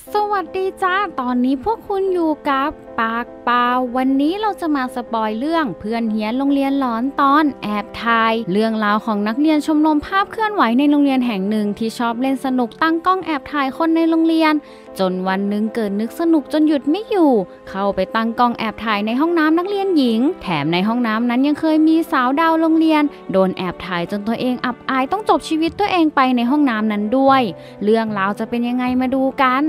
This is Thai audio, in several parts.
สวัสดีจ้าตอนนี้พวกคุณอยู่กับปากเปล่าวันนี้เราจะมาสปอยเรื่องเพื่อนเฮี้ยนโรงเรียนหลอนตอนแอบถ่ายเรื่องราวของนักเรียนชมรมภาพเคลื่อนไหวในโรงเรียนแห่งหนึ่งที่ชอบเล่นสนุกตั้งกล้องแอบถ่ายคนในโรงเรียนจนวันหนึ่งเกิดนึกสนุกจนหยุดไม่อยู่เข้าไปตั้งกล้องแอบถ่ายในห้องน้ำนักเรียนหญิงแถมในห้องน้ำนั้นยังเคยมีสาวดาวโรงเรียนโดนแอบถ่ายจนตัวเองอับอายต้องจบชีวิตตัวเองไปในห้องน้ำนั้นด้วยเรื่องราวจะเป็นยังไงมาดูกัน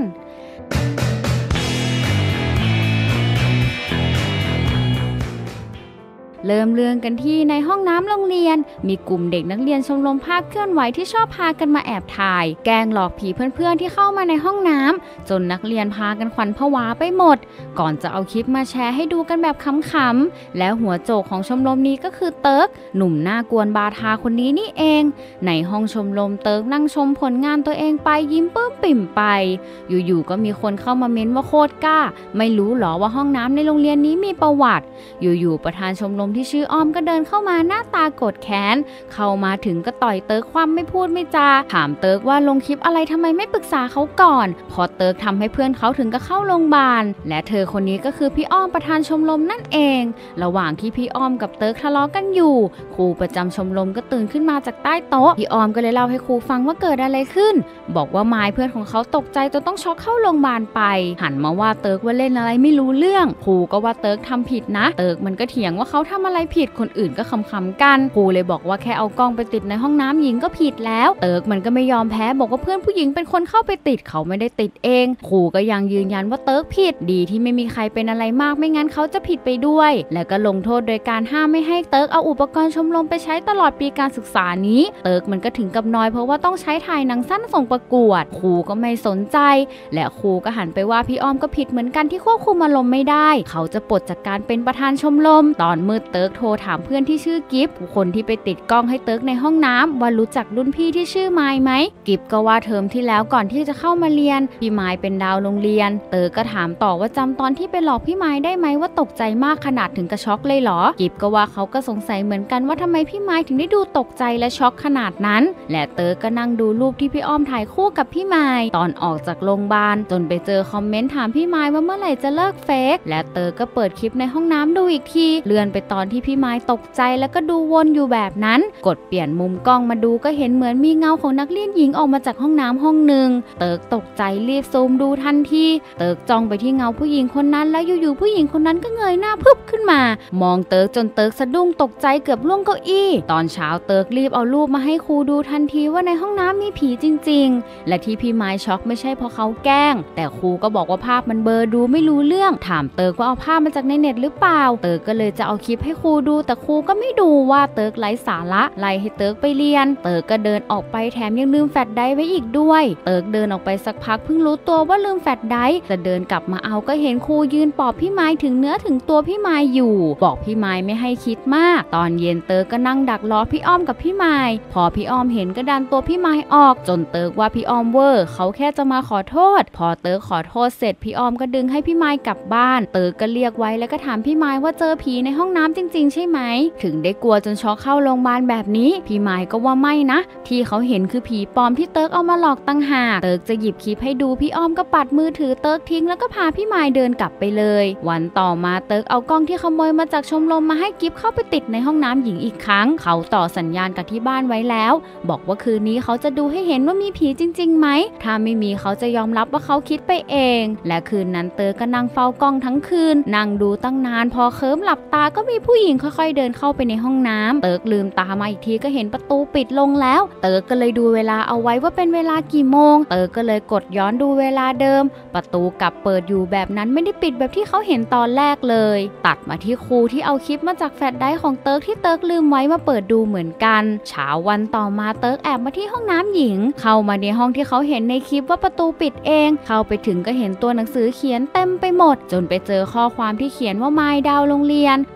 เริ่มเรื่องกันที่ในห้องน้ำโรงเรียนมีกลุ่มเด็กนักเรียนชมรมภาพเคลื่อนไหวที่ชอบพากันมาแอบถ่ายแกล้งหลอกผีเพื่อนๆที่เข้ามาในห้องน้ำจนนักเรียนพากันขวัญผวาไปหมดก่อนจะเอาคลิปมาแชร์ให้ดูกันแบบขำๆและหัวโจกของชมรมนี้ก็คือเติร์กหนุ่มหน้ากวนบาทาคนนี้นี่เองในห้องชมรมเติร์กนั่งชมผลงานตัวเองไปยิ้มปื้มปิ่มไปอยู่ๆก็มีคนเข้ามาเม้นว่าโคตรกล้าไม่รู้หรอว่าห้องน้ำในโรงเรียนนี้มีประวัติอยู่ๆประธานชมรมที่ชื่ออ้อมก็เดินเข้ามาหน้าตาโกรธแค้นเข้ามาถึงก็ต่อยเติร์กคว่ำไม่พูดไม่จาถามเติร์กว่าลงคลิปอะไรทำไมไม่ปรึกษาเขาก่อนพอเติร์กทำให้เพื่อนเขาถึงก็เข้าโรงพยาบาลและเธอคนนี้ก็คือพี่อ้อมประธานชมรมนั่นเองระหว่างที่พี่อ้อมกับเติร์กทะเลาะกันอยู่ครูประจำชมรมก็ตื่นขึ้นมาจากใต้โต๊ะพี่อ้อมก็เลยเล่าให้ครูฟังว่าเกิดอะไรขึ้นบอกว่าไม้เพื่อนของเขาตกใจจนต้องช็อกเข้าโรงพยาบาลไปหันมาว่าเติร์กว่าเล่นอะไรไม่รู้เรื่องครูก็ว่าเติร์กทำผิดนะเติร์กมันก็เถียงว่าเขาทำอะไรผิดคนอื่นก็ขำๆกันครูเลยบอกว่าแค่เอากล้องไปติดในห้องน้ำหญิงก็ผิดแล้วเติร์กมันก็ไม่ยอมแพ้บอกว่าเพื่อนผู้หญิงเป็นคนเข้าไปติดเขาไม่ได้ติดเองครูก็ยังยืนยันว่าเติร์กผิดดีที่ไม่มีใครเป็นอะไรมากไม่งั้นเขาจะผิดไปด้วยและก็ลงโทษโดยการห้ามไม่ให้เติร์กเอาอุปกรณ์ชมรมไปใช้ตลอดปีการศึกษานี้เติร์กมันก็ถึงกับน้อยเพราะว่าต้องใช้ถ่ายหนังสั้นส่งประกวดครูก็ไม่สนใจและครูก็หันไปว่าพี่อ้อมก็ผิดเหมือนกันที่ควบคุมอารมณ์ไม่ได้เขาจะปลดจากการเป็นประธานชมรมตอนมืดเติร์กโทรถามเพื่อนที่ชื่อกิฟต์คนที่ไปติดกล้องให้เติร์กในห้องน้ำว่ารู้จักรุ่นพี่ที่ชื่อไมล์ไหมกิฟต์ก็ว่าเทอมที่แล้วก่อนที่จะเข้ามาเรียนพี่ไมล์เป็นดาวโรงเรียนเติร์กก็ถามต่อว่าจำตอนที่ไปหลอกพี่ไมล์ได้ไหมว่าตกใจมากขนาดถึงกระช็อกเลยเหรอกิฟต์ก็ว่าเขาก็สงสัยเหมือนกันว่าทำไมพี่ไมล์ถึงได้ดูตกใจและช็อกขนาดนั้นและเติร์กก็นั่งดูรูปที่พี่อ้อมถ่ายคู่กับพี่ไมล์ตอนออกจากโรงพยาบาลจนไปเจอคอมเมนต์ถามพี่ไมล์ว่าเมื่อไหร่จะเลิกเฟกและเติร์กก็เปิดคลิปในห้องน้ำดูอีกทีเลื่อนไปตอนที่พี่ไมล์ตกใจแล้วก็ดูวนอยู่แบบนั้นกดเปลี่ยนมุมกล้องมาดูก็เห็นเหมือนมีเงาของนักเรียนหญิงออกมาจากห้องน้ำห้องหนึ่งเติร์กตกใจรีบซูมดูทันทีเติร์กจ้องไปที่เงาผู้หญิงคนนั้นแล้วอยู่ๆผู้หญิงคนนั้นก็เงยหน้าพึบขึ้นมามองเติร์กจนเติร์กสะดุ้งตกใจเกือบล่วงเก้าอี้ตอนเช้าเติร์กรีบเอารูปมาให้ครูดูทันทีว่าในห้องน้ำมีผีจริงๆและที่พี่ไม้ช็อกไม่ใช่เพราะเขาแกล้งแต่ครูก็บอกว่าภาพมันเบลอดูไม่รู้เรื่องถามเติร์กว่าเอาภาพมาจากในเน็ตหรือเปล่าเติร์กก็เลยจะเอาคลิปให้ครูดูแต่ครูก็ไม่ดูว่าเติร์กไร้สาระไล่ให้เติร์กไปเรียนเติร์กก็เดินออกไปแถมยังลืมแฟลชไดรฟ์ไว้อีกด้วยเติร์กเดินออกไปสักพักเพิ่งรู้ตัวว่าลืมแฟลชไดรฟ์จะเดินกลับมาเอาก็เห็นครูยืนปลอบพี่ไม้ถึงเนื้อถึงตัวพี่ไม้อยู่บอกพี่ไม้ไม่ให้คิดมากตอนเย็นเติร์กก็นั่งดักล้อพี่อ้อมกับพี่ไม้พอพี่อ้อมเห็นก็ดันตัวพี่ไม้ออกจนเติร์กว่าพี่อ้อมเวอร์เขาแค่จะมาขอโทษพอเติร์กขอโทษเสร็จพี่อ้อมก็ดึงให้พี่ไม้กลับบ้านเติร์กก็เรียกไว้แล้วก็ถามพี่ไม้ว่าเจอผีในห้องน้ำจริงๆใช่ไหมถึงได้กลัวจนช็อกเข้าโรงพยาบาลแบบนี้พี่ไม้ก็ว่าไม่นะที่เขาเห็นคือผีปลอมที่เติร์กเอามาหลอกตั้งหากเติร์กจะหยิบคลิปให้ดูพี่อ้อมก็ปัดมือถือเติร์กทิ้งแล้วก็พาพี่ไม้เดินกลับไปเลยวันต่อมาเติร์กเอากล้องที่ขโมยมาจากชมรมมาให้กิฟต์เข้าไปติดในห้องน้ำหญิงอีกครั้งเขาต่อสัญญาณกับที่บ้านไว้แล้วบอกว่าคืนนี้เขาจะดูให้เห็นว่ามีผีจริงๆไหมถ้าไม่มีเขาจะยอมรับว่าเขาคิดไปเองและคืนนั้นเติร์กก็นั่งเฝ้ากล้องทั้งคืนนั่งดูตั้งนานพอเคลิ้มหลับตาก็มีผู้หญิงค่อยๆเดินเข้าไปในห้องน้ำเติร์กลืมตามาอีกทีก็เห็นประตูปิดลงแล้วเติร์กก็เลยดูเวลาเอาไว้ว่าเป็นเวลากี่โมงเติร์กก็เลยกดย้อนดูเวลาเดิมประตูกลับเปิดอยู่แบบนั้นไม่ได้ปิดแบบที่เขาเห็นตอนแรกเลยตัดมาที่ครูที่เอาคลิปมาจากแฟลชไดรฟ์ของเติร์กที่เติร์กลืมไว้มาเปิดดูเหมือนกันเช้าวันต่อมาเติร์กแอบมาที่ห้องน้ำหญิงเข้ามาในห้องที่เขาเห็นในคลิปว่าประตูปิดเองเข้าไปถึงก็เห็นตัวหนังสือเขียนเต็มไปหมดจนไปเจอข้อความที่เขียนว่าไมล์ดาวโรงเรียนแต่ก่อน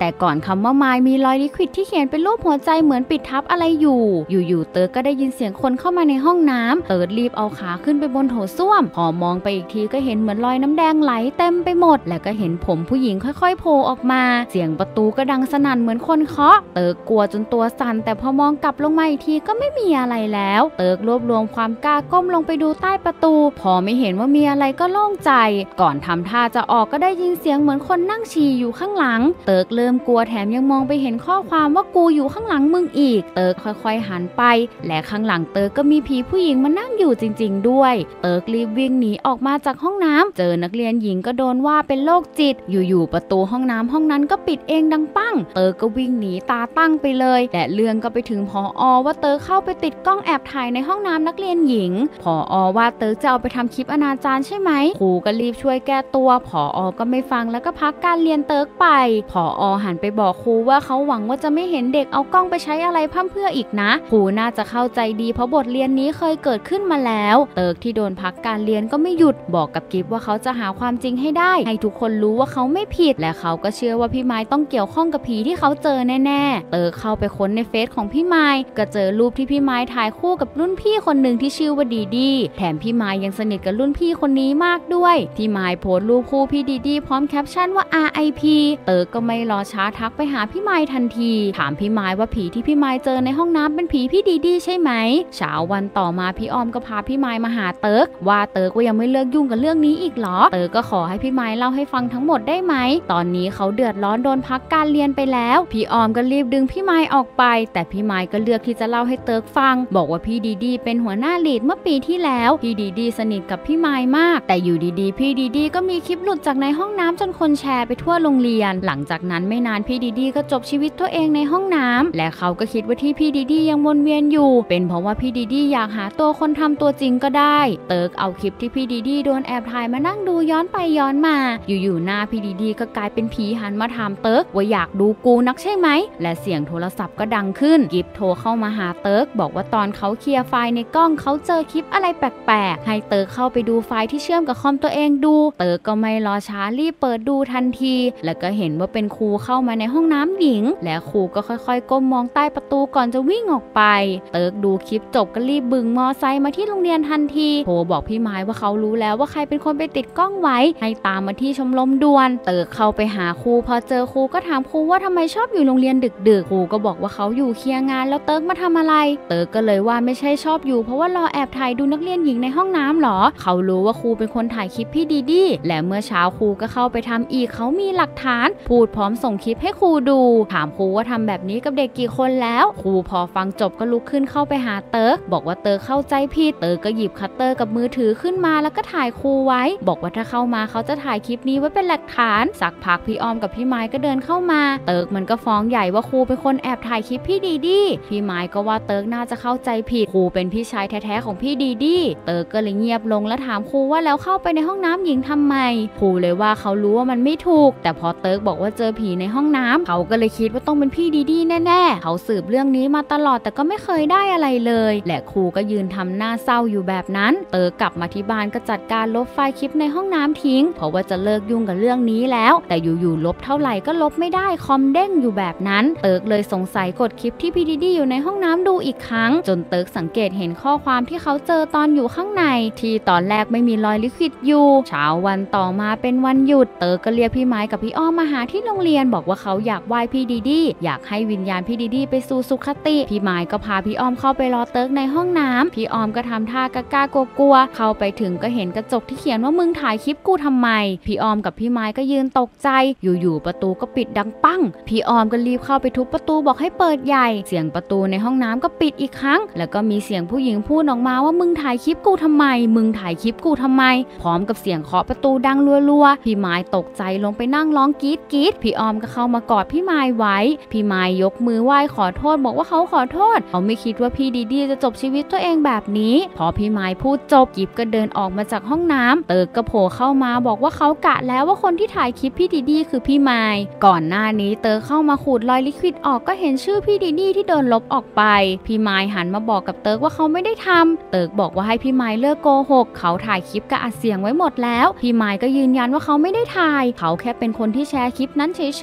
คำว่าไมล์มีรอยลิควิดที่เขียนเป็นรูปหัวใจเหมือนปิดทับอะไรอยู่เติร์กก็ได้ยินเสียงคนเข้ามาในห้องน้ำเติร์กรีบเอาขาขึ้นไปบนโถส้วมพอมองไปอีกทีก็เห็นเหมือนรอยน้ำแดงไหลเต็มไปหมดและก็เห็นผมผู้หญิงค่อยๆโผล่ออกมาเสียงประตูก็ดังสนั่นเหมือนคนเคาะเติร์กกลัวจนตัวสั่นแต่พอมองกลับลงมาอีกทีก็ไม่มีอะไรแล้วเติร์กรวบรวมความกล้าก้มลงไปดูใต้ประตูพอไม่เห็นว่ามีอะไรก็โล่งใจก่อนทำท่าจะออกก็ได้ยินเสียงเหมือนคนนั่งฉี่อยู่ข้างหลังเติร์กเริ่มกลัวแถมยังมองไปเห็นข้อความว่ากูอยู่ข้างหลังมึงอีกเติร์กค่อยๆหันไปและข้างหลังเติร์กก็มีผีผู้หญิงมานั่งอยู่จริงๆด้วยเติร์กรีบวิ่งหนีออกมาจากห้องน้ำเจอนักเรียนหญิงก็โดนว่าเป็นโรคจิตอยู่ๆประตูห้องน้ำห้องนั้นก็ปิดเองดังปั้งเติร์กก็วิ่งหนีตาตั้งไปเลยและเรื่องก็ไปถึงผอ.ว่าเติร์กเข้าไปติดกล้องแอบถ่ายในห้องน้ำนักเรียนหญิงผอ.ว่าเติร์กจะเอาไปทำคลิปอนาจารใช่ไหมครูก็รีบช่วยแก้ตัวผอ.ก็ไม่ฟังแล้วก็พักการเรียนเติร์กไปผอ.หันไปบอกครูว่าเขาหวังว่าจะไม่เห็นเด็กเอากล้องไปใช้อะไรพร่ำเพรื่ออีกนะครูน่าจะเข้าใจดีเพราะบทเรียนนี้เคยเกิดขึ้นมาแล้วเติร์กที่โดนพักการเรียนก็ไม่หยุดบอกกับกิฟว่าเขาจะหาความจริงให้ได้ให้ทุกคนรู้ว่าเขาไม่ผิดและเขาก็เชื่อว่าพี่ไม้ต้องเกี่ยวข้องกับผีที่เขาเจอแน่ๆเติร์กเข้าไปค้นในเฟซของพี่ไม้ก็เจอรูปที่พี่ไม้ถ่ายคู่กับรุ่นพี่คนหนึ่งที่ชื่อว่าดีดีแถมพี่ไม้ยังสนิทกับรุ่นพี่คนนี้มากด้วยพี่ไม้โพสต์รูปคู่พี่ดีดีพร้อมแคปชั่นว่า RIP เติร์กก็ไม่รอช้าทักไปหาพี่ไม้ทันทีถามพี่ไม้ว่าผีที่พี่ไม้เจอในห้องน้ำเป็นผีพี่ดีดีใช่ไหมเช้าวันต่อมาพี่ออมก็พาพี่ไม้มาหาเติร์กว่าเติร์กว่ายังไม่เลิกยุ่งกับเรื่องนี้อีกเหรอเติร์กก็ขอให้พี่ไม้เล่าให้ฟังทั้งหมดได้ไหมตอนนี้เขาเดือดร้อนโดนพักการเรียนไปแล้วพี่ออมก็รีบดึงพี่ไม้ออกไปแต่พี่ไม้ก็เลือกที่จะเล่าให้เติร์กฟังบอกว่าพี่ดีดีเป็นหัวหน้าลีดเมื่อปีที่แล้วพี่ดีดีสนิทกับพี่ไม้มากแต่อยู่ดีๆพี่ดีดีก็มีคลิปหลุดจากในห้องน้ำจนคนแชร์ไปทั่วโรงเรียนหลังจากนั้นไม่นานพี่ดีดีก็จบชีวิตตัวเองในห้องน้ำและเขาก็คิดว่าที่พี่ดีดียังวนเวียนอยู่เป็นเพราะว่าพี่ดีดีอยากหาตัวคนทำตัวจริงก็ได้เติร์กเอาคลิปที่พี่ดีดีโดนแอบถ่ายมานั่งดูย้อนไปย้อนมาอยู่ๆหน้าพี่ดีดีก็กลายเป็นผีหันมาถามเติร์กว่าอยากดูกูนักใช่ไหมและเสียงโทรศัพท์ก็ดังขึ้นกิฟโทรเข้ามาหาเติร์กบอกว่าตอนเขาเคลียร์ไฟล์ในกล้องเขาเจอคลิปอะไรแปลกๆให้เติร์กเข้าไปดูไฟล์ที่เชื่อมกับคอมตัวเองดูเติร์กก็ไม่รอช้ารีบเปิดดูทันทีแล้วก็เห็นว่าเป็นครูเข้ามาในห้องน้ำหญิงและครูก็ค่อยๆก้มมองใต้ประตูก่อนจะวิ่งออกไปเติร์กดูคลิปจบก็รีบบึงมอไซค์มาที่โรงเรียนทันทีโทรบอกพี่ไม้ว่าเขารู้แล้วว่าใครเป็นคนไปติดกล้องไว้ให้ตามมาที่ชมรมด่วนเติร์กเข้าไปหาครูพอเจอครูก็ถามครูว่าทำไมชอบอยู่โรงเรียนดึกๆครูก็บอกว่าเขาอยู่เคลียร์งานแล้วเติร์กมาทำอะไรเติร์กก็เลยว่าไม่ใช่ชอบอยู่เพราะว่ารอแอบถ่ายดูนักเรียนหญิงในห้องน้ำหรอเขารู้ว่าครูเป็นคนถ่ายคลิปพี่ดีดีและเมื่อเช้าครูก็เข้าไปทำอีกเขามีหลักฐานพูดพร้อมส่งคลิปให้ครูดูถามครูว่าทำแบบนี้กับเด็กกี่คนแล้วครูพอฟังจบก็ลุกขึ้นเข้าไปหาเติร์กบอกว่าเติร์กเข้าใจผิดเติร์กก็หยิบคัตเตอร์กับมือถือขึ้นมาแล้วก็ถ่ายครูไว้บอกว่าถ้าเข้ามาเขาจะถ่ายคลิปนี้ไว้เป็นหลักฐานสักพักพี่ออมกับพี่ไม้ก็เดินเข้ามาเติร์กมันก็ฟ้องใหญ่ว่าครูเป็นคนแอบถ่ายคลิปพี่ดีดีพี่ไม้ก็ว่าเติร์กน่าจะเข้าใจผิดครูเป็นพี่ชายแท้ๆของพี่ดีดีเติร์กก็เลยเงียบลงแล้วถามครูว่าแล้วเข้าไปในห้องน้ำหญิงทำไมครูเลยว่าเขารู้ว่ามันไม่ถูกแต่พอเติร์กบอกว่าเจอผีในห้องน้ำเขาก็เลยคิดว่าต้องเป็นพี่ดีดีแน่ๆเขาสืบเรื่องนี้มาตลอดแต่ก็ไม่เคยได้อะไรเลยและครูก็ยืนทำหน้าเศร้าอยู่แบบนั้นเติร์กกลับมาที่บ้านก็จัดการลบไฟล์คลิปในห้องน้ำทิ้งเพราะว่าจะเลิกยุ่งกับเรื่องนี้แล้วแต่อยู่ๆลบเท่าไหร่ก็ลบไม่ได้คอมเด้งอยู่แบบนั้นเติร์กเลยสงสัยกดคลิปที่พี่ดีดีอยู่ในห้องน้ำดูอีกครั้งจนเติร์กสังเกตเห็นข้อความที่เขาเจอตอนอยู่ข้างในที่ตอนแรกไม่มีรอยลิควิดอยู่เช้าวันต่อมาเป็นวันหยุดเติร์กก็เรียกพี่ไม้กับพี่อ้อมมาหาที่โรงเรียนบอกว่าเขาอยากไหว้พี่ดีดีอยากให้วิญญาณพี่ดีดีไปสู่สุคติพี่ไม้ก็พาพี่อ้อมเข้าไปรอเติร์กในห้องน้ำพี่อ้อมก็ทำท่ากล้ากลัวๆเข้าไปถึงก็เห็นกระจกที่เขียนว่ามึงถ่ายคลิปกูทำไมพี่อ้อมกับพี่ไม้ก็ยืนตกใจอยู่ๆประตูก็ปิดดังปั้งพี่อ้อมก็รีบเข้าไปทุบประตูบอกให้เปิดใหญ่เสียงประตูในห้องน้ำก็ปิดอีกครั้งแล้วก็มีเสียงผู้หญิงพูดออกมาว่ามึงถ่ายคลิปกูทำไมมึงถ่ายคลิปกูทำไมพร้อมกับเสียงเคาะประตูดังรัวๆพี่ไม้ตกใจลงไปนั่งร้องกรี๊ดพี่อ้อมก็เข้ามากอดพี่ไม้ไว้พี่ไม้ยกมือไหว้ขอโทษบอกว่าเขาขอโทษเขาไม่คิดว่าพี่ดีดีจะจบชีวิตตัวเองแบบนี้พอพี่ไม้พูดจบกิฟก็เดินออกมาจากห้องน้ำเติร์กก็โผล่เข้ามาบอกว่าเขากะแล้วว่าคนที่ถ่ายคลิปพี่ดีดีคือพี่ไม้ก่อนหน้านี้เติร์กเข้ามาขูดรอยลิควิดออกก็เห็นชื่อพี่ดีดีที่โดนลบออกไปพี่ไม้หันมาบอกกับเติร์กว่าเขาไม่ได้ทำเติร์กบอกว่าให้พี่ไม้เลิกโกหกเขาถ่ายคลิปกับอัดเสียงไว้หมดแล้วพี่ไม้ก็ยืนยันว่าเขาไม่ได้ถ่ายเขาแค่เป็นคนที่แชร์คลิปนั้นเฉยๆเพราะ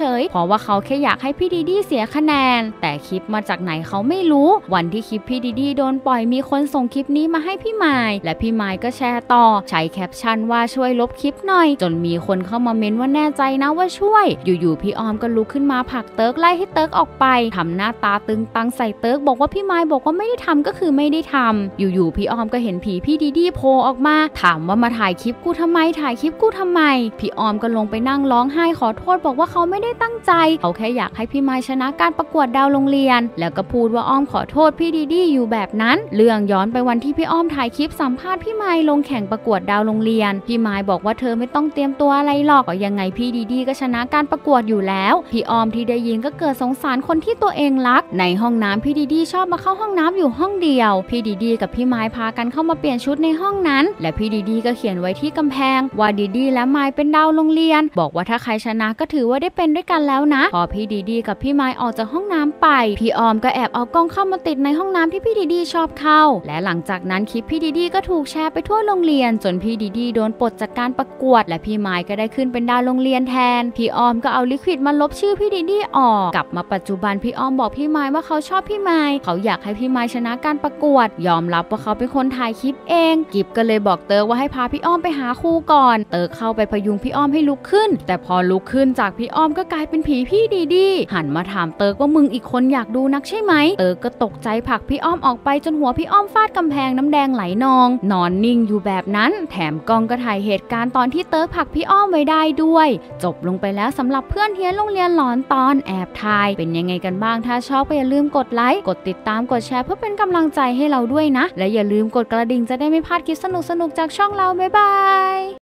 ว่าเขาแค่อยากให้พี่ดีดีเสียคะแนนแต่คลิปมาจากไหนเขาไม่รู้วันที่คลิปพี่ดีดีโดนปล่อยมีคนส่งคลิปนี้มาให้พี่ไมค์และพี่ไมค์ก็แชร์ต่อใช้แคปชั่นว่าช่วยลบคลิปหน่อยจนมีคนเข้ามาเม้นว่าแน่ใจนะว่าช่วยอยู่ๆพี่ออมก็ลุกขึ้นมาผลักเติร์กไล่ให้เติร์กออกไปทำหน้าตาตึงตังใส่เติร์กบอกว่าพี่ไมค์บอกว่าไม่ได้ทำก็คือไม่ได้ทำอยู่ๆพี่ออมก็เห็นผีพี่ดีดีโผล่ออกมาถามว่ามาถ่ายคลิปกูทำไมถ่ายคลิปกูทำไมพี่ออมก็ลงไปนั่งร้องไห้ขอโทษบอกว่าเขาไม่ได้ตั้งใจเขาแค่อยากให้พี่ไมค์ชนะการประกวดดาวโรงเรียนแล้วก็พูดว่าอ้อมขอโทษพี่ดีดีอยู่แบบนั้นเรื่องย้อนไปวันที่พี่อ้อมถ่ายคลิปสัมภาษณ์พี่ไมค์ลงแข่งประกวดดาวโรงเรียนพี่ไมค์บอกว่าเธอไม่ต้องเตรียมตัวอะไรหรอกก็ยังไงพี่ดีดีก็ชนะการประกวดอยู่แล้วพี่ออมที่ได้ยินก็เกิดสงสารคนที่ตัวเองรักในห้องน้ำพี่ดีดีชอบมาเข้าห้องน้ำอยู่ห้องเดียวพี่ดีดีกับพี่ไมค์พากันเข้ามาเปลี่ยนชุดในห้องนั้นและพี่ดีดีก็เขียนไว้ที่กำแพงว่าดีดีและไมค์เป็นดาวโรงเรียนบอกว่าถ้าใครชนะก็ถือว่าได้เป็นด้วยกันแล้วนะพอพี่ดีดีกับพี่ไมค์ออกจากห้องน้ำไปพี่ออมก็แอบเอากล้องเข้ามาติดในห้องน้ำที่พี่ดีดีชอบเข้าและหลังจากนั้นคลิปพี่ดีดีก็ถูกแชร์ไปทั่วโรงเรียนจนพี่ดีดีโดนปลดจากการประกวดและพี่ไมค์ก็ได้ขึ้นเป็นดาวโรงเรียนแทนพี่ออมก็เอาลิควิดมาลบชื่อพี่ดีดีออกกลับมาปัจจุบันพี่ออมบอกพี่ไมค์ว่าเขาชอบพี่ไมค์เขาอยากให้พี่ไมค์ชนะการประกวดยอมรับว่าเขาเป็นคนถ่ายคลิปเองกิฟก็เลยบอกเติร์กว่าให้พาพี่อ้อมไปหาครูก่อนเติร์กเข้าไปพยุงพี่อ้อมให้ลุกขึ้นแต่พอลุกขึ้นจากพี่อ้อมก็กลายเป็นผีพี่ดีดีหันมาถามเติร์กว่ามึงอีกคนอยากดูนักใช่ไหมเติร์กก็ตกใจผลักพี่อ้อมออกไปจนหัวพี่อ้อมฟาดกำแพงน้ำแดงไหลนองนอนนิ่งอยู่แบบนั้นแถมกล้องก็ถ่ายเหตุการณ์ตอนที่เติร์กผลักพี่อ้อมไว้ได้ด้วยจบลงไปแล้วสำหรับเพื่อนเฮียนโรงเรียนหลอนตอนแอบถ่ายเป็นยังไงกันบ้างถ้าชอบก็อย่าลืมกดไลค์กดติดตามกดแชร์เพื่อเป็นกำลังใจให้เราด้วยนะและอย่าลืมกดกระดิ่งจะได้ไม่พลาดคลิปสนุกๆจากช่องเราบ๊ายบาย